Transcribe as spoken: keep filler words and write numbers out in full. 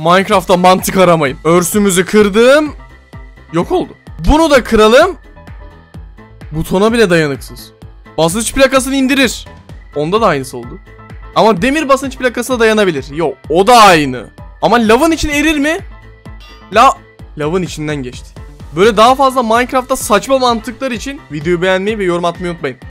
Minecraft'ta mantık aramayın. Örsümüzü kırdım. Yok oldu. Bunu da kıralım. Butona bile dayanıksız. Basınç plakasını indirir. Onda da aynısı oldu. Ama demir basınç plakasına dayanabilir. Yok, o da aynı. Ama lavın için erir mi? La lavın içinden geçti. Böyle daha fazla Minecraft'ta saçma mantıklar için videoyu beğenmeyi ve yorum atmayı unutmayın.